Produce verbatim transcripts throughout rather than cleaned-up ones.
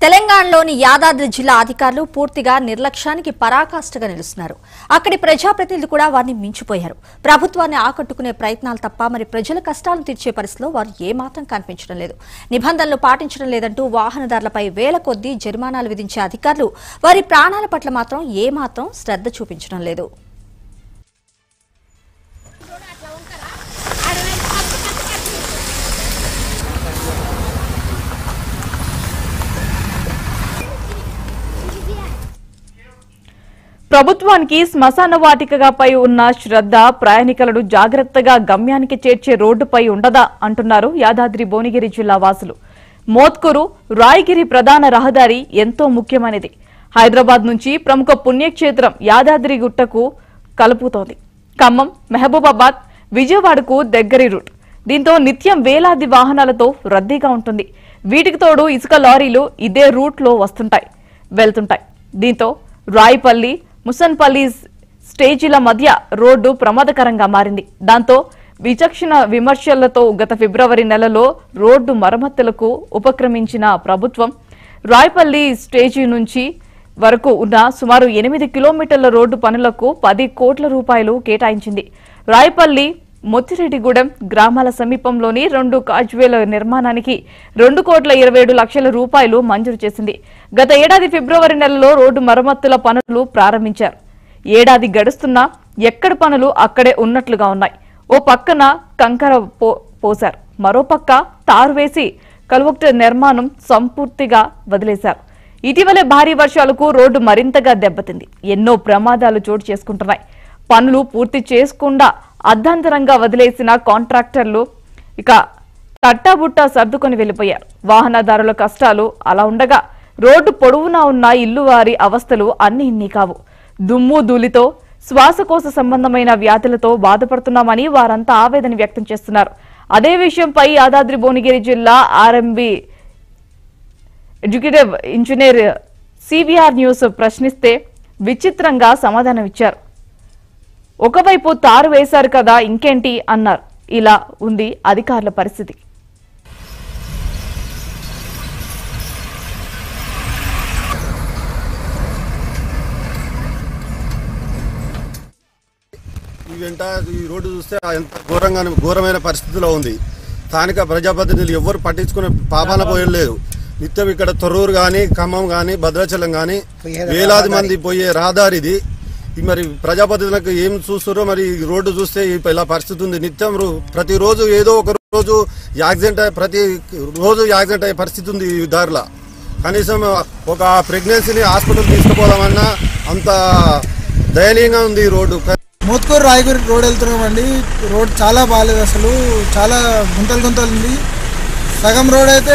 తెలంగాణలోని యాదాద్రి జిల్లా అధికారులు పూర్తిగా నిర్లక్ష్యానికి పరాకాష్ఠగా నిలుస్తున్నారు. అక్కడి ప్రజాప్రతినిధులు కూడా వారిని మించిపోయారు. ప్రభుత్వాన్ని ఆకట్టుకునే ప్రయత్నాలు తప్ప మరి ప్రజల కష్టాలను తీర్చే పరిస్థితిలో వారు ఏమాత్రం కనిపించడం లేదు. నిబంధనలు పాటించడం లేదంటూ వాహనదారులపై వేల కొద్దీ జరిమానాలు విధించే అధికారులు వారి ప్రాణాల పట్ల మాత్రం ఏమాత్రం శ్రద్ధ చూపించడం లేదు. ప్రభుత్వానికి శ్మశాన వాటికపై ఉన్న శ్రద్ధ ప్రయాణికులను జాగ్రత్తగా గమ్యానికి చేర్చే రోడ్డుపై ఉండదా అంటున్నారు యాదాద్రి భువనగిరి జిల్లా వాసులు. మోత్కూరు రాయగిరి ప్రధాన రహదారి ఎంతో ముఖ్యమైనది. హైదరాబాద్ నుంచి ప్రముఖ పుణ్యక్షేత్రం యాదాద్రి గుట్టకు కలుపుతోంది. ఖమ్మం, మహబూబాబాద్, విజయవాడకు దగ్గరి రూట్. దీంతో నిత్యం వేలాది వాహనాలతో రద్దీగా ఉంటుంది. వీటికి తోడు ఇసుక లారీలు ఇదే రూట్లో వస్తుంటాయి వెళ్తుంటాయి. దీంతో రాయిపల్లి, ముసన్పల్లి స్టేజీల మధ్య రోడ్డు ప్రమాదకరంగా మారింది. దాంతో విచక్షణ విమర్శలతో గత ఫిబ్రవరి నెలలో రోడ్డు మరమ్మతులకు ఉపక్రమించిన ప్రభుత్వం రాయపల్లి స్టేజీ నుంచి వరకు ఉన్న సుమారు ఎనిమిది కిలోమీటర్ల రోడ్డు పనులకు పది కోట్ల రూపాయలు కేటాయించింది. రాయపల్లి, మొత్తిరెడ్డిగూడెం గ్రామాల సమీపంలోని రెండు కాజ్వేల నిర్మాణానికి రెండు కోట్ల ఇరవై ఏడు లక్షల రూపాయలు మంజూరు చేసింది. గత ఏడాది ఫిబ్రవరి నెలలో రోడ్డు మరమ్మతుల పనులు ప్రారంభించారు. ఏడాది గడుస్తున్నా ఎక్కడ పనులు అక్కడే ఉన్నట్లుగా ఉన్నాయి. ఓ పక్కన కంకర పోశారు, మరో పక్క తారు వేసి కల్వర్టు నిర్మాణం సంపూర్తిగా వదిలేశారు. ఇటీవలే భారీ వర్షాలకు రోడ్డు మరింతగా దెబ్బతింది. ఎన్నో ప్రమాదాలు చోటు చేసుకుంటున్నాయి. పనులు పూర్తి చేసుకుండా అర్ధాంతరంగా వదిలేసిన కాంట్రాక్టర్లు ఇక తట్టాబుట్టా సర్దుకొని వెళ్లిపోయారు. వాహనదారుల కష్టాలు అలా ఉండగా రోడ్డు పొడవునా ఉన్న ఇల్లు వారి అవస్థలు అన్ని ఇన్ని కావు. దుమ్ము ధూళితో శ్వాసకోశ సంబంధమైన వ్యాధులతో బాధపడుతున్నామని వారంతా ఆవేదన వ్యక్తం చేస్తున్నారు. అదే విషయంపై యాదాద్రి భువనగిరి జిల్లా RMB executive engineer CBR news ప్రశ్నిస్తే విచిత్రంగా సమాధానమిచ్చారు. ఒకవైపు తారు వేశారు కదా ఇంకేంటి అన్నారు. ఇలా ఉంది అధికారుల పరిస్థితి. ఈ వెంట ఈ రోడ్డు చూస్తే ఎంత ఘోరంగా ఘోరమైన పరిస్థితిలో ఉంది. స్థానిక ప్రజాప్రతినిధులు ఎవ్వరు పట్టించుకునే పాపాన పోయలేదు. నిత్యం ఇక్కడ తొర్రూరు కానీ, ఖమ్మం కానీ, భద్రాచలం కానీ వేలాది మంది పోయే రహదారిది. మరి ప్రజాప్రతినిధులకు ఏం చూస్తారో మరి రోడ్డు చూస్తే ఇలా పరిస్థితి ఉంది. నిత్యం ప్రతిరోజు ఏదో ఒక రోజు యాక్సిడెంట్ ప్రతి రోజు యాక్సిడెంట్ అయ్యే పరిస్థితి ఉంది ఈ దారిలో. కనీసం ఒక ప్రెగ్నెన్సీని హాస్పిటల్ తీసుకుపోదామన్నా అంత దయనీయంగా ఉంది ఈ రోడ్డు. మోత్కూరు రాయగిరి రోడ్ వెళ్తున్నామండి. రోడ్ చాలా బాగాలేదు, అసలు చాలా గుంతలు గుంతలు ఉంది. సగం రోడ్ అయితే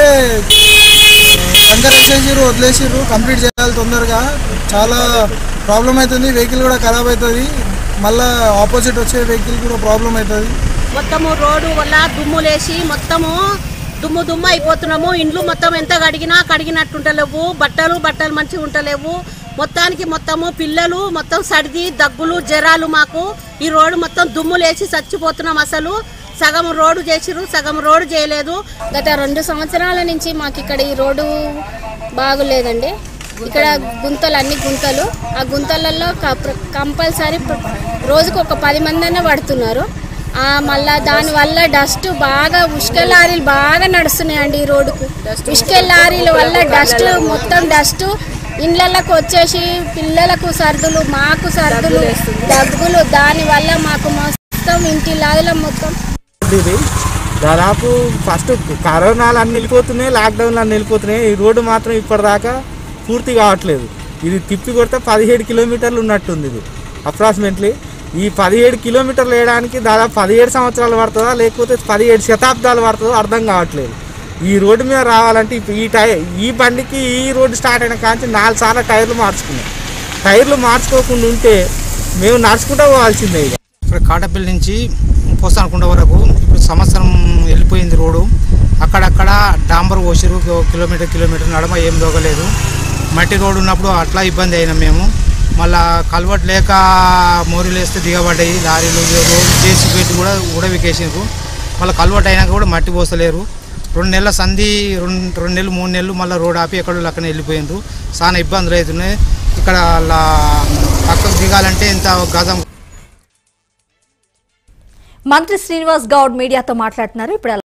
కంకర వేసేసిర్రు, వదిలేసిర్రు. కంప్లీట్ చేయాలి తొందరగా. చాలా ప్రాబ్లం అవుతుంది. వెహికల్ కూడా ఖరాబ్ అవుతుంది. మళ్ళీ ఆపోజిట్ వచ్చే వెహికల్ కూడా ప్రాబ్లం అవుతుంది. మొత్తము రోడ్డు వల్ల దుమ్ము లేచి మొత్తము దుమ్ము దుమ్ము అయిపోతున్నాము. ఇండ్లు మొత్తం ఎంత కడిగినా కడిగినట్టుంటలేవు. బట్టలు బట్టలు మంచిగా ఉంటలేవు. మొత్తానికి మొత్తము పిల్లలు మొత్తం సర్ది, దగ్గులు, జ్వరాలు. మాకు ఈ రోడ్డు మొత్తం దుమ్ము లేచి చచ్చిపోతున్నాం. అసలు సగం రోడ్డు చేసిరు, సగం రోడ్డు చేయలేదు. గత రెండు సంవత్సరాల నుంచి మాకు ఇక్కడ ఈ రోడ్డు బాగులేదండి. ఇక్కడ గుంతలు, అన్ని గుంతలు. ఆ గుంతలలో కంపల్సరీ రోజుకు ఒక పది మంది అన్న పడుతున్నారు. మళ్ళా దానివల్ల డస్ట్ బాగా, ఉష్క లారీలు బాగా నడుస్తున్నాయండి ఈ రోడ్డుకు. ఉష్క లారీల వల్ల డస్ట్, మొత్తం డస్ట్ ఇండ్లకు వచ్చేసి పిల్లలకు సర్దులు, మాకు సర్దులు, దగ్గులు. దానివల్ల మాకు మొత్తం ఇంటి లాదుల మొత్తం ఇది దాదాపు ఫస్ట్ కరోనాలు అన్ని వెళ్ళిపోతున్నాయి, లాక్డౌన్లు అన్ని వెళ్ళిపోతున్నాయి. ఈ రోడ్డు మాత్రం ఇప్పటిదాకా పూర్తి కావట్లేదు. ఇది తిప్పి కొడితే పదిహేడు కిలోమీటర్లు ఉన్నట్టుంది. ఇది అప్రాక్సిమేట్లీ ఈ పదిహేడు కిలోమీటర్లు వేయడానికి దాదాపు పదిహేడు సంవత్సరాలు పడుతుందా లేకపోతే పదిహేడు శతాబ్దాలు పడుతుందో అర్థం కావట్లేదు. ఈ రోడ్డు మీద రావాలంటే ఈ టై ఈ బండికి ఈ రోడ్డు స్టార్ట్ అయిన కానీ నాలుగు సార్లు టైర్లు మార్చుకున్నాం. టైర్లు మార్చుకోకుండా ఉంటే మేము నడుచుకుంటూ పోవాల్సిందే. ఇక ఇప్పుడు కాటపల్లి నుంచి పోసానుకుంట వరకు ఇప్పుడు సంవత్సరం వెళ్ళిపోయింది రోడ్డు. అక్కడక్కడ డాంబర్ పోసిరు, కిలోమీటర్ కిలోమీటర్ నడమ ఏం దొగలేదు. మట్టి రోడ్డు ఉన్నప్పుడు అట్లా ఇబ్బంది అయినాం మేము. మళ్ళా కల్వర్ట్ లేక మోరీలు వేస్తే దిగబడ్డాయి లారీలు. జేసీ పెట్టి కూడా ఉడవికేసారు. మళ్ళీ కల్వర్ట్ అయినాక కూడా మట్టి పోసలేరు. రెండు నెలల సంధి రెండు రెండు నెలలు మూడు నెలలు మళ్ళీ రోడ్ ఆపి ఎక్కడో అక్కడనే వెళ్ళిపోయిండ్రు. చాలా ఇబ్బందులు అవుతున్నాయి. ఇక్కడ పక్కకు దిగాలంటే ఇంత గజం. మంత్రి శ్రీనివాస్ గౌడ్ మీడియాతో మాట్లాడుతున్నారు. ఇప్పుడు